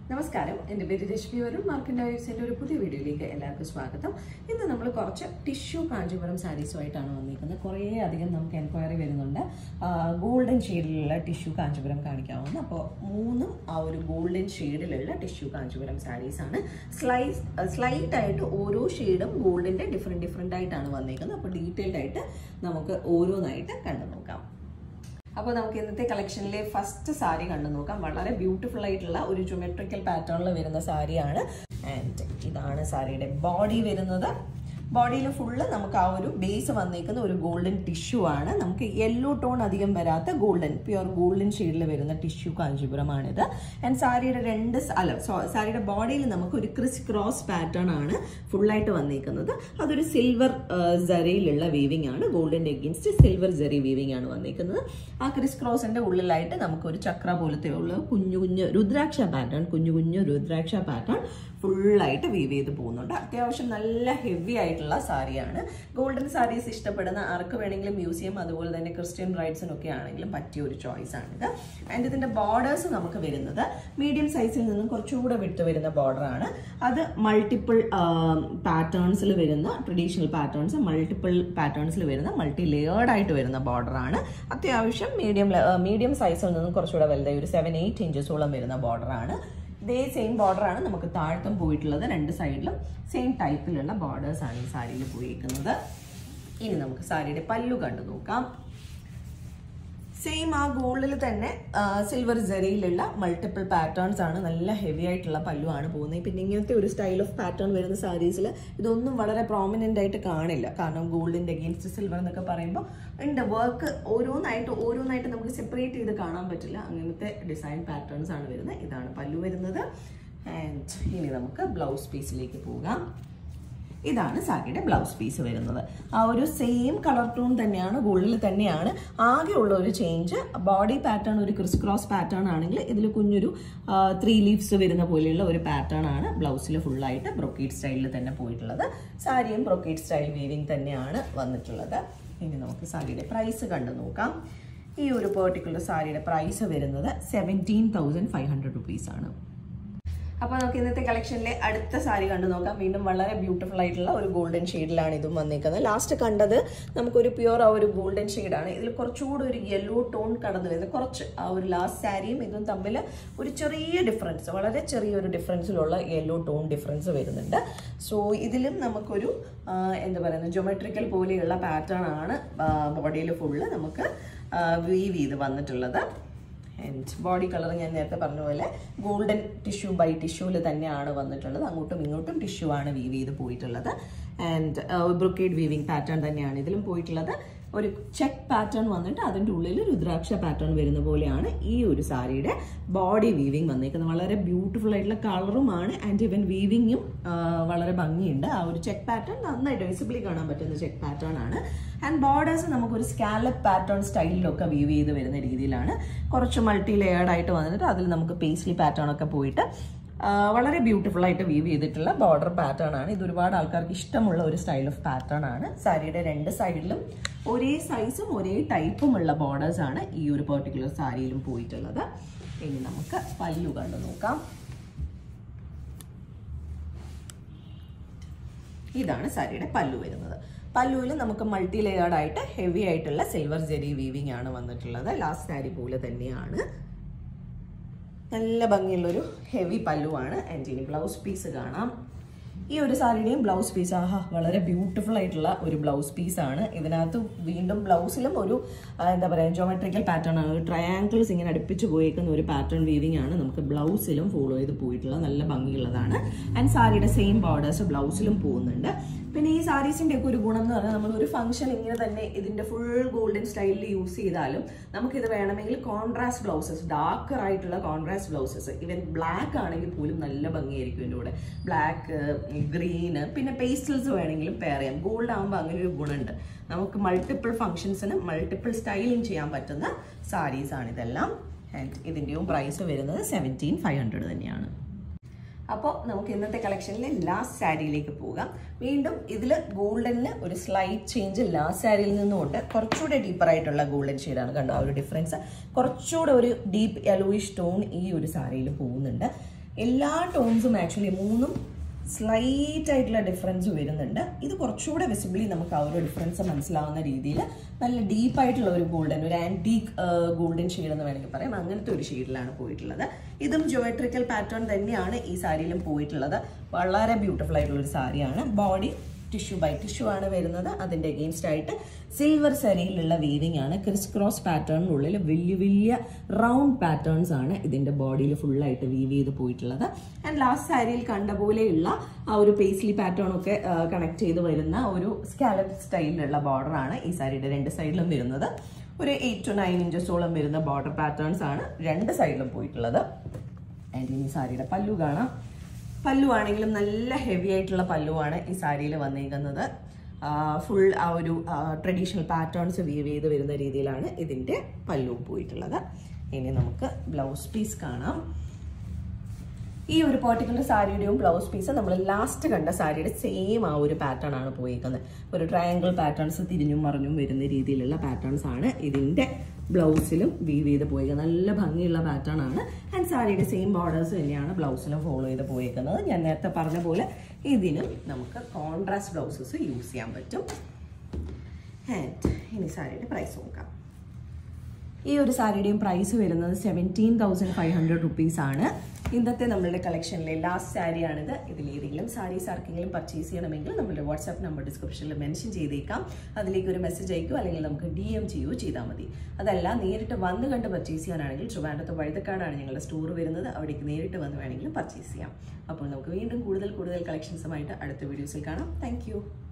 നമസ്കാരം, എൻ്റെ പേര് രശ്മി വരുൺ. മാർക്കറ്റ് വൈബ്സിൻ്റെ ഒരു പുതിയ വീഡിയോയിലേക്ക് എല്ലാവർക്കും സ്വാഗതം. ഇന്ന് നമ്മൾ കുറച്ച് ടിഷ്യൂ കാഞ്ചീപുരം സാരീസുമായിട്ടാണ് വന്നിരിക്കുന്നത്. കുറേ അധികം നമുക്ക് എൻക്വയറി വരുന്നുണ്ട്. ഗോൾഡൻ ഷെയ്ഡിലുള്ള ടിഷ്യൂ കാഞ്ചീപുരം കാണിക്കാവുന്ന. അപ്പോൾ മൂന്നും ആ ഒരു ഗോൾഡൻ ഷെയ്ഡിലുള്ള ടിഷ്യൂ കാഞ്ചീപുരം സാരീസാണ്. സ്ലൈറ്റ് ആയിട്ട് ഓരോ ഷെയ്ഡും ഗോൾഡിൻ്റെ ഡിഫറെൻ്റ് ആയിട്ടാണ് വന്നിരിക്കുന്നത്. അപ്പോൾ ഡീറ്റെയിൽഡ് ആയിട്ട് നമുക്ക് ഓരോന്നായിട്ട് കണ്ടു നോക്കാം. അപ്പോൾ നമുക്ക് ഇന്നത്തെ കളക്ഷനിലെ ഫസ്റ്റ് സാരി കണ്ടു നോക്കാം. വളരെ ബ്യൂട്ടിഫുൾ ആയിട്ടുള്ള ഒരു ജോമെട്രിക്കൽ പാറ്റേണിൽ വരുന്ന സാരിയാണ്. ആൻഡ് ഇതാണ് സാരിയുടെ ബോഡി വരുന്നത്. ബോഡിയിൽ ഫുള്ള് നമുക്ക് ആ ഒരു ബേസ് വന്നേക്കുന്ന ഒരു ഗോൾഡൻ ടിഷ്യൂ ആണ്. നമുക്ക് യെല്ലോ ടോൺ അധികം വരാത്ത പ്യുവർ ഗോൾഡൻ ഷെയ്ഡിൽ വരുന്ന ടിഷ്യൂ കാഞ്ചീപുരമാണിത്. ആൻഡ് സാരിയുടെ ബോഡിയിൽ നമുക്ക് ഒരു ക്രിസ് ക്രോസ് പാറ്റേൺ ആണ് ഫുള്ളായിട്ട് വന്നേക്കുന്നത്. അതൊരു സിൽവർ ജറിയിലുള്ള വീവിംഗ് ആണ്. ഗോൾഡിന്റെ അഗെയിൻസ്റ്റ് സിൽവർ ജറി വീവിംഗ് ആണ് വന്നേക്കുന്നത്. ആ ക്രിസ് ക്രോസിന്റെ ഉള്ളിലായിട്ട് നമുക്ക് ഒരു ചക്ര പോലത്തെ ഉള്ള കുഞ്ഞു രുദ്രാക്ഷ പാറ്റേൺ ഫുള്ളായിട്ട് വീവ് ചെയ്ത് പോകുന്നുണ്ട്. അത്യാവശ്യം നല്ല ഹെവി ആയിട്ടുള്ള സാരിയാണ്. ഗോൾഡൻ സാരീസ് ഇഷ്ടപ്പെടുന്ന ആർക്ക് വേണമെങ്കിലും യൂസ് ചെയ്യാം. അതുപോലെ തന്നെ ക്രിസ്ത്യൻ ബ്രൈഡ്സിനൊക്കെ ആണെങ്കിലും പറ്റിയ ഒരു ചോയ്സ് ആണിത്. ആൻഡ് ഇതിന്റെ ബോർഡേഴ്സ് നമുക്ക് വരുന്നത് മീഡിയം സൈസിൽ നിന്നും കുറച്ചുകൂടെ വിട്ട് വരുന്ന ബോർഡറാണ്. അത് മൾട്ടിപ്പിൾ പാറ്റേൺസിൽ വരുന്ന ട്രഡീഷണൽ പാറ്റേൺസ്, മൾട്ടിപ്പിൾ പാറ്റേൺസിൽ വരുന്ന മൾട്ടി ലെയേർഡ് ആയിട്ട് വരുന്ന ബോർഡറാണ്. അത്യാവശ്യം മീഡിയം സൈസിൽ നിന്നും കുറച്ചുകൂടെ വലുതായി ഒരു 7-8 ഇഞ്ചസോളം വരുന്ന ബോർഡറാണ്. ഇതേ സെയിം ബോർഡറാണ് നമുക്ക് താഴത്തും പോയിട്ടുള്ളത്. രണ്ട് സൈഡിലും സെയിം ടൈപ്പിലുള്ള ബോർഡേഴ്സ് ആണ് ഈ സാരിയിൽ പോയിരിക്കുന്നത്. ഇനി നമുക്ക് സാരിയുടെ പല്ലു കണ്ടു നോക്കാം. സെയിം ആ ഗോൾഡിൽ തന്നെ സിൽവർ ജറിയിലുള്ള മൾട്ടിപ്പിൾ പാറ്റേൺസ് ആണ്. നല്ല ഹെവി ആയിട്ടുള്ള പല്ലു ആണ് പോകുന്നത്. പിന്നെ ഇങ്ങനത്തെ ഒരു സ്റ്റൈൽ ഓഫ് പാറ്റേൺ വരുന്ന സാരീസിൽ ഇതൊന്നും വളരെ പ്രോമിനൻ്റ് ആയിട്ട് കാണില്ല. കാരണം ഗോൾഡിൻ്റെ അഗെയിൻസ്റ്റ് സിൽവർ എന്നൊക്കെ പറയുമ്പോൾ ഉണ്ട് വർക്ക് ഓരോന്നായിട്ട് നമുക്ക് സെപ്പറേറ്റ് ചെയ്ത് കാണാൻ പറ്റില്ല. അങ്ങനത്തെ ഡിസൈൻ പാറ്റേൺസ് ആണ് വരുന്നത്. ഇതാണ് പല്ലു വരുന്നത്. ആൻഡ് ഇനി നമുക്ക് ബ്ലൗസ് പീസിലേക്ക് പോകാം. ഇതാണ് സാരിയുടെ ബ്ലൗസ് പീസ് വരുന്നത്. ആ ഒരു സെയിം കളർ ടോൺ തന്നെയാണ്, ഗോൾഡിൽ തന്നെയാണ്. ആകെ ഉള്ള ഒരു ചേഞ്ച് ബോഡി പാറ്റേൺ ഒരു ക്രിസ് ക്രോസ് പാറ്റേൺ ആണെങ്കിൽ ഇതിൽ കുഞ്ഞൊരു 3 ലീവ്സ് വരുന്ന പോലെയുള്ള ഒരു പാറ്റേൺ ആണ് ബ്ലൗസിൽ ഫുള്ളായിട്ട് ബ്രൊക്കേഡ് സ്റ്റൈലിൽ തന്നെ പോയിട്ടുള്ളത്. സാരിയും ബ്രൊക്കേഡ് സ്റ്റൈൽ വീവിംഗ് തന്നെയാണ് വന്നിട്ടുള്ളത്. ഇനി നമുക്ക് സാരിയുടെ പ്രൈസ് കണ്ടു നോക്കാം. ഈ ഒരു പെർട്ടിക്കുലർ സാരിയുടെ പ്രൈസ് വരുന്നത് 17,500 റുപ്പീസാണ്. അപ്പോൾ നമുക്ക് ഇന്നത്തെ കളക്ഷനിലെ അടുത്ത സാരി കണ്ടു നോക്കാം. വീണ്ടും വളരെ ബ്യൂട്ടിഫുൾ ആയിട്ടുള്ള ഒരു ഗോൾഡൻ ഷെയ്ഡിലാണ് ഇതും വന്നിരിക്കുന്നത്. ലാസ്റ്റ് കണ്ടത് നമുക്കൊരു പ്യുവർ ആ ഒരു ഗോൾഡൻ ഷെയ്ഡാണ്. ഇതിൽ കുറച്ചുകൂടി ഒരു യെല്ലോ ടോൺ കടന്നു വരുന്നത്. കുറച്ച് ആ ഒരു ലാസ്റ്റ് സാരിയും ഇതും തമ്മിൽ ഒരു ചെറിയ ഡിഫറൻസ്, വളരെ ചെറിയൊരു ഡിഫറൻസിലുള്ള യെല്ലോ ടോൺ ഡിഫറൻസ് വരുന്നുണ്ട്. സോ ഇതിലും നമുക്കൊരു എന്താ പറയുന്നത് ജോമെട്രിക്കൽ പോലെയുള്ള പാറ്റേൺ ആണ് ബോഡിയിൽ ഫുള്ള് നമുക്ക് വീവ് ചെയ്ത് വന്നിട്ടുള്ളത്. ആൻഡ് ബോഡി കളർ ഞാൻ നേരത്തെ പറഞ്ഞ പോലെ ഗോൾഡൻ ടിഷ്യൂ ബൈ ടിഷ്യൂവിൽ തന്നെയാണ് വന്നിട്ടുള്ളത്. അങ്ങോട്ടും ഇങ്ങോട്ടും ടിഷ്യൂ ആണ് വീവ് ചെയ്ത് പോയിട്ടുള്ളത്. ആൻഡ് ബ്രൊക്കേഡ് വീവിംഗ് പാറ്റേൺ തന്നെയാണ് ഇതിലും പോയിട്ടുള്ളത്. ഒരു ചെക്ക് പാറ്റേൺ വന്നിട്ട് അതിൻ്റെ ഉള്ളിൽ രുദ്രാക്ഷ പാറ്റേൺ വരുന്ന പോലെയാണ് ഈ ഒരു സാരിയുടെ ബോഡി വീവിംഗ് വന്നിരിക്കുന്നത്. വളരെ ബ്യൂട്ടിഫുൾ ആയിട്ടുള്ള കളറുമാണ്. ആൻഡ് ഇവൻ വീവിങ്ങും വളരെ ഭംഗിയുണ്ട്. ആ ഒരു ചെക്ക് പാറ്റേൺ നന്നായിട്ട് വിസിബിളി കാണാൻ പറ്റുന്ന ചെക്ക് പാറ്റേൺ ആണ്. ആൻഡ് ബോർഡേഴ്സ് നമുക്കൊരു സ്കാലപ്പ് പാറ്റേൺ സ്റ്റൈലിലൊക്കെ വീവ് ചെയ്ത് വരുന്ന രീതിയിലാണ്. കുറച്ച് മൾട്ടി ലെയേർഡ് ആയിട്ട് വന്നിട്ട് അതിൽ നമുക്ക് പേസ്ലി പാറ്റേൺ ഒക്കെ പോയിട്ട് വളരെ ബ്യൂട്ടിഫുൾ ആയിട്ട് വീവ് ചെയ്തിട്ടുള്ള ബോർഡർ പാറ്റേൺ ആണ്. ഇത് ഒരുപാട് ആൾക്കാർക്ക് ഇഷ്ടമുള്ള ഒരു സ്റ്റൈൽ ഓഫ് പാറ്റേൺ ആണ്. സാരിയുടെ രണ്ട് സൈഡിലും ഒരേ സൈസും ഒരേ ടൈപ്പുമുള്ള ബോർഡേഴ്സ് ആണ് ഈ ഒരു പെർട്ടിക്കുലർ സാരിയിലും പോയിട്ടുള്ളത്. ഇനി നമുക്ക് പല്ലു കണ്ടു നോക്കാം. ഇതാണ് സാരിയുടെ പല്ലു വരുന്നത്. പല്ലുവിൽ നമുക്ക് മൾട്ടി ലെയേർഡ് ആയിട്ട് ഹെവി ആയിട്ടുള്ള സിൽവർ ജെറി വീവിംഗ് ആണ് വന്നിട്ടുള്ളത്. ലാസ്റ്റ് സാരി പോലെ തന്നെയാണ്. നല്ല ഭംഗിയുള്ളൊരു ഹെവി പല്ലുവാണ്. ആൻഡ് ഇനി ബ്ലൗസ് പീസ് കാണാം. ഈ ഒരു സാരിയുടെയും ബ്ലൗസ് പീസ് വളരെ ബ്യൂട്ടിഫുൾ ആയിട്ടുള്ള ഒരു ബ്ലൗസ് പീസാണ്. ഇതിനകത്ത് വീണ്ടും ബ്ലൗസിലും ഒരു എന്താ പറയുക ജോമെട്രിക്കൽ പാറ്റേൺ ആണ്. ഒരു ട്രയാങ്കിൾസ് ഇങ്ങനെ അടുപ്പിച്ച് പോയേക്കുന്ന ഒരു പാറ്റേൺ വീവിംഗ് ആണ് നമുക്ക് ബ്ലൗസിലും ഫോളോ ചെയ്ത് പോയിട്ടുള്ളത്. നല്ല ഭംഗിയുള്ളതാണ്. ആൻഡ് സാരിയുടെ സെയിം ബോർഡേഴ്സ് ബ്ലൗസിലും പോകുന്നുണ്ട്. പിന്നെ ഈ സാരീസിൻ്റെ ഒക്കെ ഒരു ഗുണം എന്ന് പറഞ്ഞാൽ നമ്മൾ ഒരു ഫംഗ്ഷൻ ഇങ്ങനെ തന്നെ ഇതിൻ്റെ ഫുൾ ഗോൾഡൻ സ്റ്റൈലിൽ യൂസ് ചെയ്താലും നമുക്കിത് വേണമെങ്കിൽ കോൺട്രാസ്റ്റ് ബ്ലൗസസ്, ഡാർക്കർ ആയിട്ടുള്ള കോൺട്രാസ്റ്റ് ബ്ലൗസസ്, ഇവൻ ബ്ലാക്ക് ആണെങ്കിൽ പോലും നല്ല ഭംഗിയായിരിക്കും ഇതിൻ്റെ കൂടെ. ബ്ലാക്ക്, ഗ്രീന്, പിന്നെ പേസ്റ്റൽസ് വേണമെങ്കിലും പെയർ ചെയ്യാം. ഗോൾഡ് ആകുമ്പോൾ അങ്ങനെ ഒരു ഗുണമുണ്ട്. നമുക്ക് മൾട്ടിപ്പിൾ ഫംഗ്ഷൻസിന് മൾട്ടിപ്പിൾ സ്റ്റൈലിങ് ചെയ്യാൻ പറ്റുന്ന സാരീസാണ് ഇതെല്ലാം. ആൻഡ് ഇതിൻ്റെയും പ്രൈസ് വരുന്നത് 17,500 തന്നെയാണ്. അപ്പോൾ നമുക്ക് ഇന്നത്തെ കളക്ഷനിലെ ലാസ്റ്റ് സാരിയിലേക്ക് പോകാം. വീണ്ടും ഇതിൽ ഗോൾഡനിൽ ഒരു സ്ലൈറ്റ് ചേഞ്ച് ലാസ്റ്റ് സാരിയിൽ നിന്നുകൊണ്ട് കുറച്ചുകൂടെ ഡീപ്പറായിട്ടുള്ള ഗോൾഡൻ ഷെയ്ഡാണ്. കണ്ടോ ആ ഒരു ഡിഫറൻസ്. കുറച്ചുകൂടെ ഒരു ഡീപ്പ് യെലോയിഷ് ടോൺ ഈ ഒരു സാരിയിൽ പോകുന്നുണ്ട്. എല്ലാ ടോൺസും ആക്ച്വലി മൂന്നും സ്ലൈറ്റ് ആയിട്ടുള്ള ഡിഫറൻസ് വരുന്നുണ്ട്. ഇത് കുറച്ചുകൂടെ വിസിബിളി നമുക്ക് ആ ഒരു ഡിഫറൻസ് മനസ്സിലാവുന്ന രീതിയിൽ നല്ല ഡീപ്പായിട്ടുള്ള ഒരു ഗോൾഡൻ, ഒരു ആൻറ്റീക്ക് ഗോൾഡൻ ഷെയ്ഡ് എന്ന് വേണമെങ്കിൽ പറയാം. അങ്ങനത്തെ ഒരു ഷെയ്ഡിലാണ് പോയിട്ടുള്ളത്. ഇതും ജിയോമെട്രിക്കൽ പാറ്റേൺ തന്നെയാണ് ഈ സാരിയിലും പോയിട്ടുള്ളത്. വളരെ ബ്യൂട്ടിഫുൾ ആയിട്ടുള്ള ഒരു സാരിയാണ്. ബോഡി ടിഷ്യൂ ബൈ ടിഷ്യൂ ആണ് വരുന്നത്. അതിൻ്റെ അഗെയിൻസ്റ്റ് ആയിട്ട് സിൽവർ സരിയിലുള്ള വീവിംഗ് ആണ്. ക്രിസ് ക്രോസ് പാറ്റേണിനുള്ളിൽ വലിയ വലിയ റൗണ്ട് പാറ്റേൺസ് ആണ് ഇതിൻ്റെ ബോഡിയിൽ ഫുള്ളായിട്ട് വീവ് ചെയ്ത് പോയിട്ടുള്ളത്. ആൻഡ് ലാസ്റ്റ് സാരിയിൽ കണ്ട പോലെയുള്ള ആ ഒരു പേസ്ലി പാറ്റേൺ ഒക്കെ കണക്ട് ചെയ്ത് വരുന്ന ഒരു സ്കാലപ്പ് സ്റ്റൈലിലുള്ള ബോർഡറാണ് ഈ സാരിയുടെ രണ്ട് സൈഡിലും വരുന്നത്. ഒരു 8 to 9 ഇഞ്ചസോളം വരുന്ന ബോർഡർ പാറ്റേൺസ് ആണ് രണ്ട് സൈഡിലും പോയിട്ടുള്ളത്. ആൻഡ് ഇനി സാരിയുടെ പല്ലു കാണാം. പല്ലു ആണെങ്കിലും നല്ല ഹെവി ആയിട്ടുള്ള പല്ലുവാണ് ഈ സാരിയിൽ വന്നിരിക്കുന്നത്. ഫുൾ ആ ഒരു ട്രഡീഷണൽ പാറ്റേൺസ് വീവ് ചെയ്ത് വരുന്ന രീതിയിലാണ് ഇതിൻ്റെ പല്ലു പോയിട്ടുള്ളത്. ഇനി നമുക്ക് ബ്ലൗസ് പീസ് കാണാം. ഈ ഒരു പെർട്ടിക്കുലർ സാരിയുടെയും ബ്ലൗസ് പീസ് നമ്മൾ ലാസ്റ്റ് കണ്ട സാരിയുടെ സെയിം ആ ഒരു പാറ്റേൺ ആണ് പോയിരിക്കുന്നത്. ഒരു ട്രയാങ്കിൾ പാറ്റേൺസ് തിരിഞ്ഞും മറിഞ്ഞും വരുന്ന രീതിയിലുള്ള പാറ്റേൺസ് ആണ് ഇതിൻ്റെ ബ്ലൗസിലും വീവ് ചെയ്ത് പോയിരിക്കുന്നത്. നല്ല ഭംഗിയുള്ള പാറ്റേൺ ആണ്. ആൻഡ് സാരിയുടെ സെയിം ബോർഡേഴ്സ് തന്നെയാണ് ബ്ലൗസിലും ഫോളോ ചെയ്ത് പോയിരിക്കുന്നത്. ഞാൻ നേരത്തെ പറഞ്ഞ പോലെ ഇതിനും നമുക്ക് കോൺട്രാസ്റ്റ് ബ്ലൗസസ് യൂസ് ചെയ്യാൻ പറ്റും. ആൻഡ് ഇനി സാരിയുടെ പ്രൈസ് നോക്കാം. ഈ ഒരു സാരിയുടെയും പ്രൈസ് വരുന്നത് 17,500 റുപ്പീസ് ആണ്. ഇന്നത്തെ നമ്മളുടെ കളക്ഷനിലെ ലാസ്റ്റ് സാരിയാണിത്. ഇതിലേതെങ്കിലും സാരീസ് ആർക്കെങ്കിലും പർച്ചേസ് ചെയ്യണമെങ്കിൽ നമ്മുടെ വാട്സാപ്പ് നമ്പർ ഡിസ്ക്രിപ്ഷനിൽ മെൻഷൻ ചെയ്തേക്കാം. അതിലേക്ക് ഒരു മെസ്സേജ് അയക്കുകയോ അല്ലെങ്കിൽ നമുക്ക് DM ചെയ്യുകയോ ചെയ്താൽ മതി. അതല്ല നേരിട്ട് വന്ന് കണ്ട് പർച്ചേസ് ചെയ്യാനാണെങ്കിൽ ട്രിവാൻഡ്രത്ത് വഴുതക്കാടാണ് ഞങ്ങളുടെ സ്റ്റോർ വരുന്നത്. അവിടേക്ക് നേരിട്ട് വന്ന് വേണമെങ്കിൽ പർച്ചേസ് ചെയ്യാം. അപ്പോൾ നമുക്ക് വീണ്ടും കൂടുതൽ കളക്ഷൻസുമായിട്ട് അടുത്ത വീഡിയോസിൽ കാണാം. താങ്ക്